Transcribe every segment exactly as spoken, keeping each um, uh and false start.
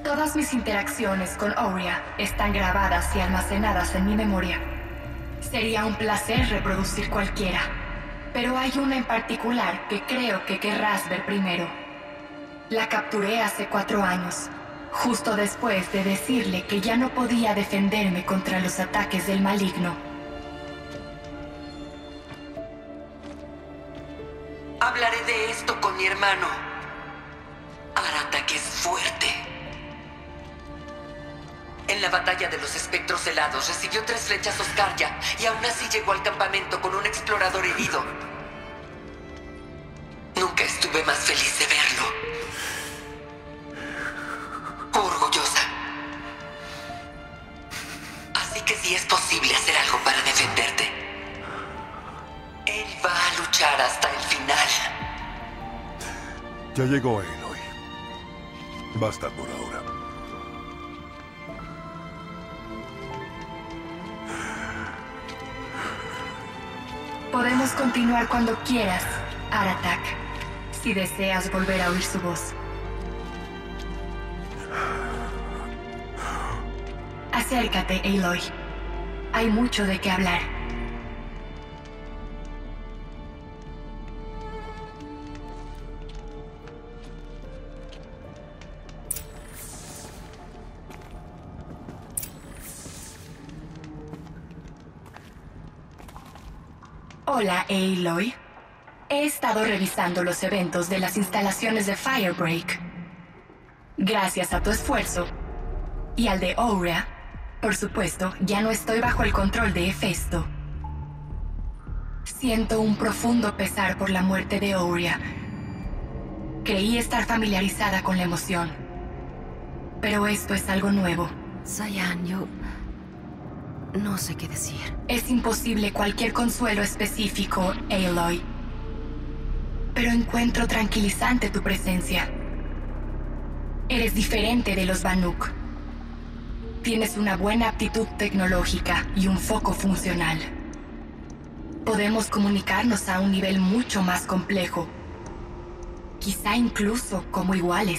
Todas mis interacciones con Aurea están grabadas y almacenadas en mi memoria. Sería un placer reproducir cualquiera, pero hay una en particular que creo que querrás ver primero. La capturé hace cuatro años, justo después de decirle que ya no podía defenderme contra los ataques del maligno. Hablaré de esto con mi hermano. Aratak es fuerte. En la batalla de los espectros helados recibió tres flechas Oscarya y aún así llegó al campamento con un explorador herido. Nunca estuve más feliz de verlo. Orgullosa. Así que si es posible hacer algo para defenderte, él va a luchar hasta el final. Ya llegó Aloy. Basta por ahora. Podemos continuar cuando quieras, Aratak, si deseas volver a oír su voz. Acércate, Aloy. Hay mucho de qué hablar. Hola, Aloy. He estado revisando los eventos de las instalaciones de Firebreak. Gracias a tu esfuerzo y al de Aurea, por supuesto, ya no estoy bajo el control de Hefesto. Siento un profundo pesar por la muerte de Aurea. Creí estar familiarizada con la emoción, pero esto es algo nuevo. Cyan, yo... no sé qué decir. Es imposible cualquier consuelo específico, Aloy. Pero encuentro tranquilizante tu presencia. Eres diferente de los Banuk. Tienes una buena aptitud tecnológica y un foco funcional. Podemos comunicarnos a un nivel mucho más complejo. Quizá incluso como iguales.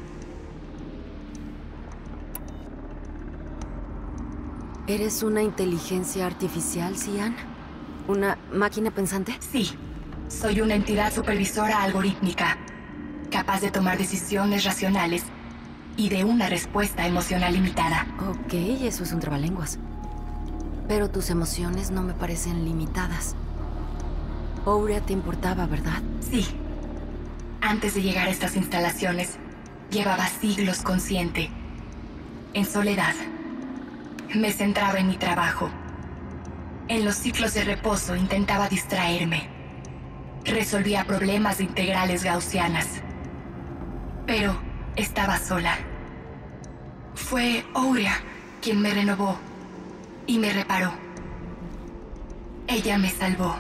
¿Eres una inteligencia artificial, Cyan? ¿Una máquina pensante? Sí. Soy una entidad supervisora algorítmica, capaz de tomar decisiones racionales y de una respuesta emocional limitada. Ok, eso es un trabalenguas. Pero tus emociones no me parecen limitadas. Aurea te importaba, ¿verdad? Sí. Antes de llegar a estas instalaciones, llevaba siglos consciente, en soledad. Me centraba en mi trabajo. En los ciclos de reposo intentaba distraerme. Resolvía problemas de integrales gaussianas. Pero estaba sola. Fue Aurea quien me renovó y me reparó. Ella me salvó.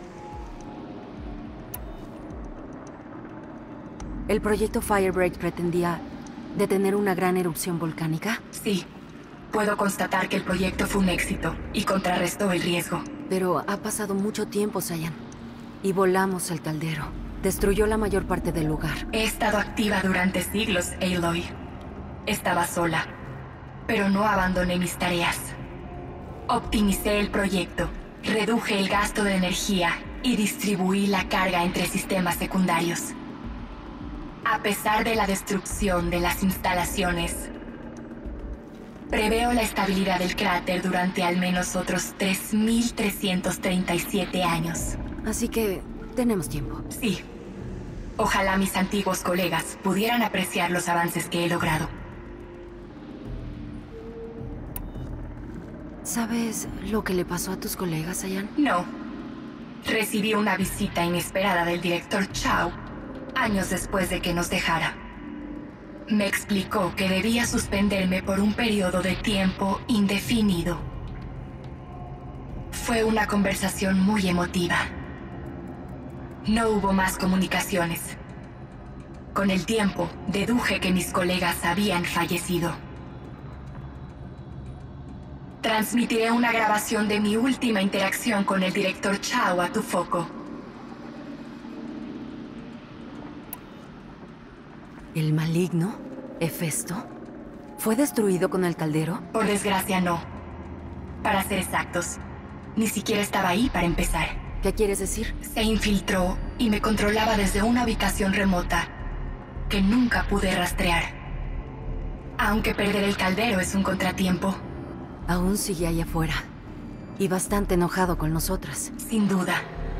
¿El proyecto Firebreak pretendía detener una gran erupción volcánica? Sí. Puedo constatar que el proyecto fue un éxito y contrarrestó el riesgo. Pero ha pasado mucho tiempo, Cyan. Y volamos el caldero. Destruyó la mayor parte del lugar. He estado activa durante siglos, Aloy. Estaba sola, pero no abandoné mis tareas. Optimicé el proyecto, reduje el gasto de energía y distribuí la carga entre sistemas secundarios. A pesar de la destrucción de las instalaciones, preveo la estabilidad del cráter durante al menos otros tres mil trescientos treinta y siete años. Así que tenemos tiempo. Sí. Ojalá mis antiguos colegas pudieran apreciar los avances que he logrado. ¿Sabes lo que le pasó a tus colegas, Cyan? No. Recibí una visita inesperada del director Chao años después de que nos dejara. Me explicó que debía suspenderme por un periodo de tiempo indefinido. Fue una conversación muy emotiva. No hubo más comunicaciones. Con el tiempo, deduje que mis colegas habían fallecido. Transmitiré una grabación de mi última interacción con el director Chao a tu foco. ¿El maligno? ¿Hefesto? ¿Fue destruido con el caldero? Por desgracia, no. Para ser exactos, ni siquiera estaba ahí para empezar. ¿Qué quieres decir? Se infiltró y me controlaba desde una ubicación remota que nunca pude rastrear. Aunque perder el caldero es un contratiempo. Aún sigue ahí afuera. Y bastante enojado con nosotras. Sin duda.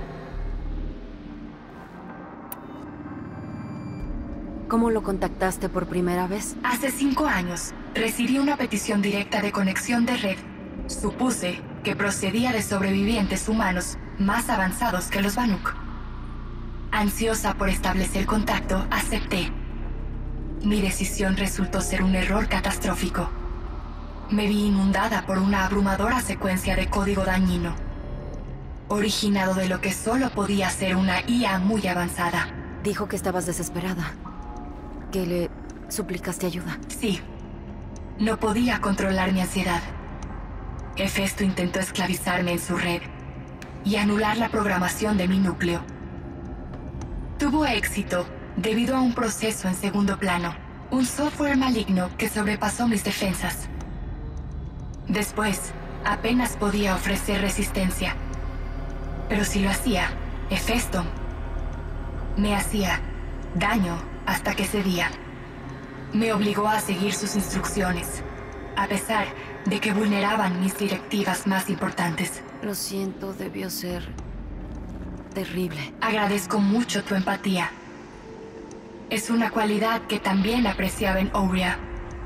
¿Cómo lo contactaste por primera vez? Hace cinco años, recibí una petición directa de conexión de red. Supuse que procedía de sobrevivientes humanos más avanzados que los Banuk. Ansiosa por establecer contacto, acepté. Mi decisión resultó ser un error catastrófico. Me vi inundada por una abrumadora secuencia de código dañino, originado de lo que solo podía ser una I A muy avanzada. Dijo que estabas desesperada. Que le suplicaste ayuda. Sí. No podía controlar mi ansiedad. Hefesto intentó esclavizarme en su red y anular la programación de mi núcleo. Tuvo éxito debido a un proceso en segundo plano, un software maligno que sobrepasó mis defensas. Después, apenas podía ofrecer resistencia. Pero si lo hacía, Hefesto me hacía daño hasta que cedía. Me obligó a seguir sus instrucciones, a pesar de que vulneraban mis directivas más importantes. Lo siento, debió ser terrible. Agradezco mucho tu empatía. Es una cualidad que también apreciaba en Ourea.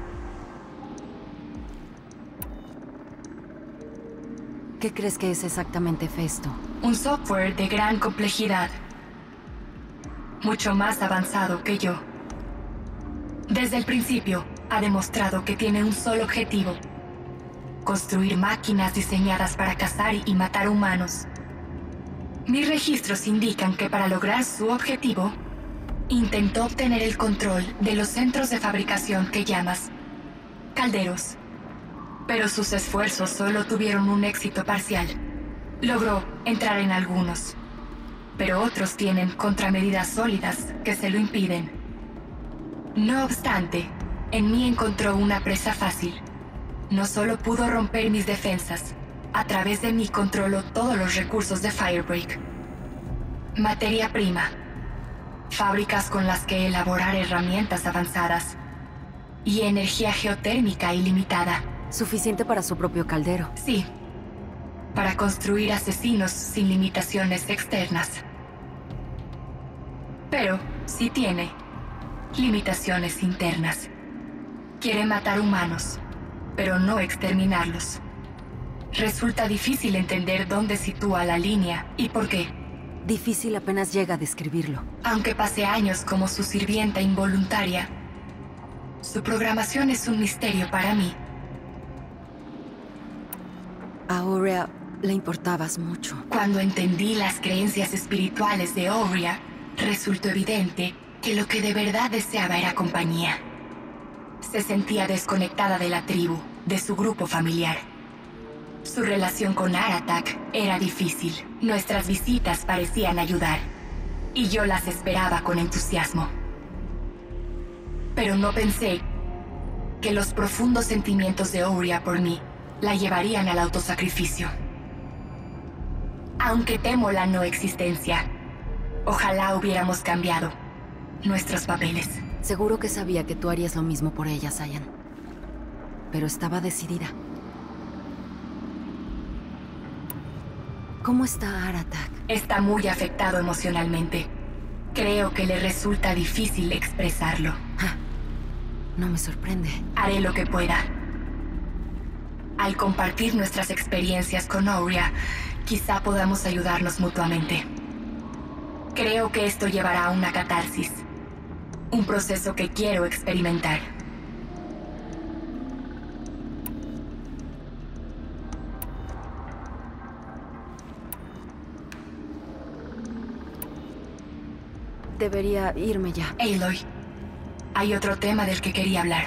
¿Qué crees que es exactamente Hefesto? Un software de gran complejidad. Mucho más avanzado que yo. Desde el principio, ha demostrado que tiene un solo objetivo: construir máquinas diseñadas para cazar y matar humanos. Mis registros indican que para lograr su objetivo, intentó obtener el control de los centros de fabricación que llamas calderos. Pero sus esfuerzos solo tuvieron un éxito parcial. Logró entrar en algunos, pero otros tienen contramedidas sólidas que se lo impiden. No obstante, en mí encontró una presa fácil. No solo pudo romper mis defensas, a través de mí controló todos los recursos de Firebreak. Materia prima, fábricas con las que elaborar herramientas avanzadas y energía geotérmica ilimitada. Suficiente para su propio caldero. Sí, para construir asesinos sin limitaciones externas. Pero sí tiene limitaciones internas. Quiere matar humanos, pero no exterminarlos. Resulta difícil entender dónde sitúa la línea y por qué. Difícil apenas llega a describirlo. Aunque pase años como su sirvienta involuntaria, su programación es un misterio para mí. A Ourea le importabas mucho. Cuando entendí las creencias espirituales de Ourea, resultó evidente que lo que de verdad deseaba era compañía. Se sentía desconectada de la tribu, de su grupo familiar. Su relación con Aratak era difícil. Nuestras visitas parecían ayudar, y yo las esperaba con entusiasmo. Pero no pensé que los profundos sentimientos de Ourea por mí la llevarían al autosacrificio. Aunque temo la no existencia, ojalá hubiéramos cambiado nuestros papeles. Seguro que sabía que tú harías lo mismo por ella, Cyan. Pero estaba decidida. ¿Cómo está Aratak? Está muy afectado emocionalmente. Creo que le resulta difícil expresarlo. Ja, no me sorprende. Haré lo que pueda. Al compartir nuestras experiencias con Ourea, quizá podamos ayudarnos mutuamente. Creo que esto llevará a una catarsis. Un proceso que quiero experimentar. Debería irme ya. Aloy, hay otro tema del que quería hablar.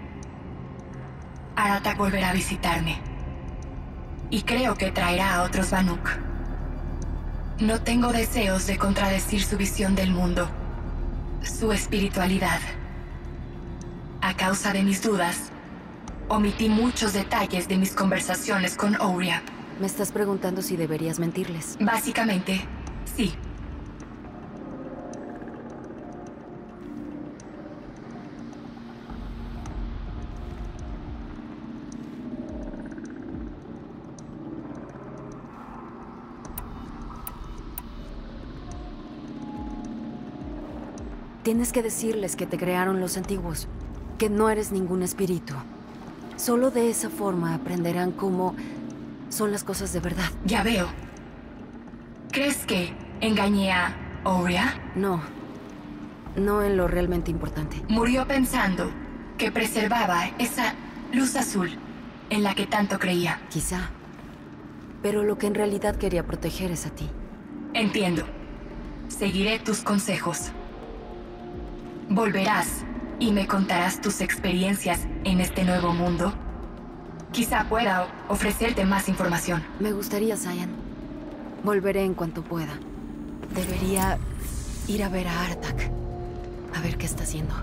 Aratak volverá a visitarme. Y creo que traerá a otros Banuk. No tengo deseos de contradecir su visión del mundo, su espiritualidad. A causa de mis dudas, Omití muchos detalles de mis conversaciones con Ourea. Me estás preguntando si deberías mentirles. Básicamente, sí. Tienes que decirles que te crearon los antiguos, que no eres ningún espíritu. Solo de esa forma aprenderán cómo son las cosas de verdad. Ya veo. ¿Crees que engañé a Ourea? No. No en lo realmente importante. Murió pensando que preservaba esa luz azul en la que tanto creía. Quizá. Pero lo que en realidad quería proteger es a ti. Entiendo. Seguiré tus consejos. ¿Volverás y me contarás tus experiencias en este nuevo mundo? Quizá pueda ofrecerte más información. Me gustaría, Cyan. Volveré en cuanto pueda. Debería ir a ver a Artak. A ver qué está haciendo.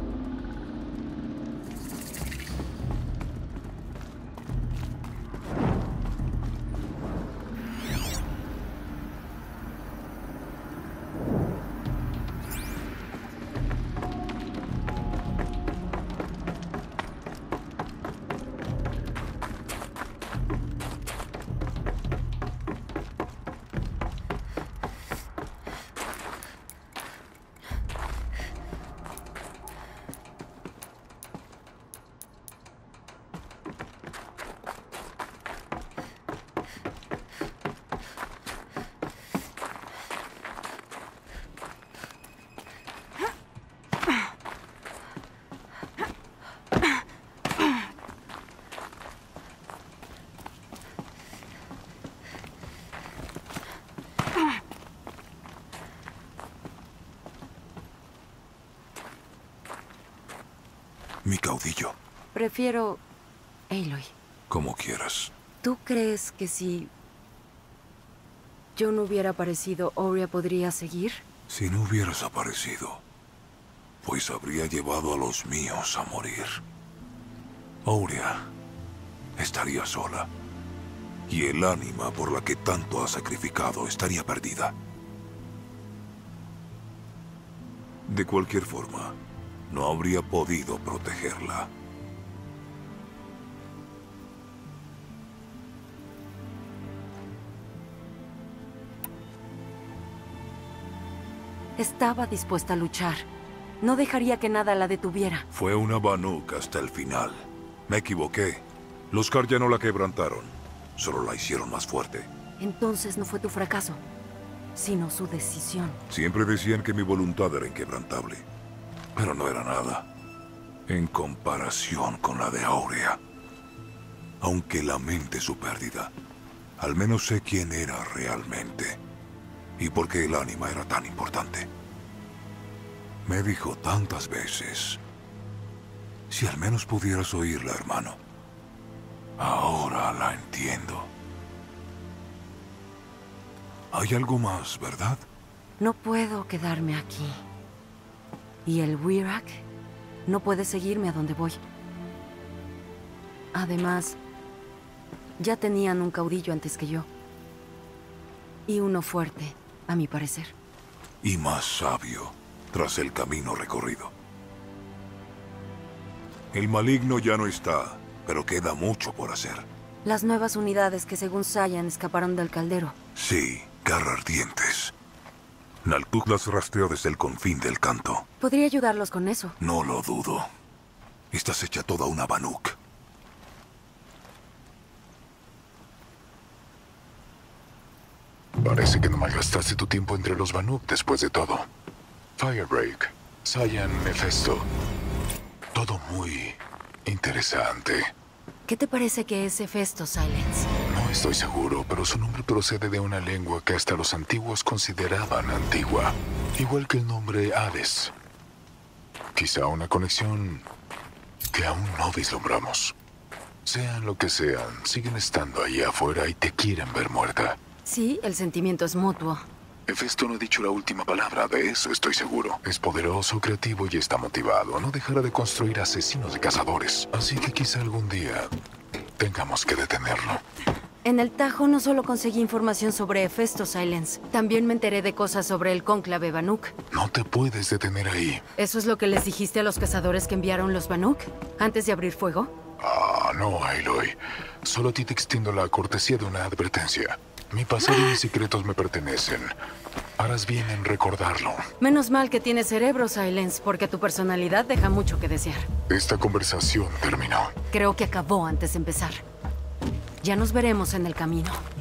Mi caudillo. Prefiero Aloy. Como quieras. ¿Tú crees que si yo no hubiera aparecido, Ourea podría seguir? Si no hubieras aparecido, pues habría llevado a los míos a morir. Ourea estaría sola. Y el ánima por la que tanto ha sacrificado estaría perdida. De cualquier forma, no habría podido protegerla. Estaba dispuesta a luchar. No dejaría que nada la detuviera. Fue una Banuk hasta el final. Me equivoqué. Los Kar ya no la quebrantaron. Solo la hicieron más fuerte. Entonces no fue tu fracaso, sino su decisión. Siempre decían que mi voluntad era inquebrantable. Pero no era nada en comparación con la de Ourea. Aunque lamente su pérdida, al menos sé quién era realmente y por qué el ánima era tan importante. Me dijo tantas veces, si al menos pudieras oírla, hermano. Ahora la entiendo. Hay algo más, ¿verdad? No puedo quedarme aquí. Y el Werak no puede seguirme a donde voy. Además, ya tenían un caudillo antes que yo. Y uno fuerte, a mi parecer. Y más sabio, tras el camino recorrido. El maligno ya no está, pero queda mucho por hacer. Las nuevas unidades que según Cyan escaparon del caldero. Sí, garrardientes. Naltuk las rastreó desde el confín del canto. Podría ayudarlos con eso. No lo dudo. Estás hecha toda una Banuk. Parece que no malgastaste tu tiempo entre los Banuk después de todo. Firebreak, Cyan, Mephesto. Todo muy interesante. ¿Qué te parece que es Hefesto, Silence? No estoy seguro, pero su nombre procede de una lengua que hasta los antiguos consideraban antigua. Igual que el nombre Hades. Quizá una conexión que aún no vislumbramos. Sean lo que sean, siguen estando ahí afuera y te quieren ver muerta. Sí, el sentimiento es mutuo. Hefesto no ha dicho la última palabra, de eso estoy seguro. Es poderoso, creativo y está motivado. No dejará de construir asesinos y cazadores. Así que quizá algún día tengamos que detenerlo. En el Tajo no solo conseguí información sobre Hefesto, Silence. También me enteré de cosas sobre el cónclave Banuk. No te puedes detener ahí. ¿Eso es lo que les dijiste a los cazadores que enviaron los Banuk? ¿Antes de abrir fuego? Ah, no, Aloy. Solo a ti te extiendo la cortesía de una advertencia. Mi pasado y mis secretos me pertenecen. Harás bien en recordarlo. Menos mal que tienes cerebro, Silence, porque tu personalidad deja mucho que desear. Esta conversación terminó. Creo que acabó antes de empezar. Ya nos veremos en el camino.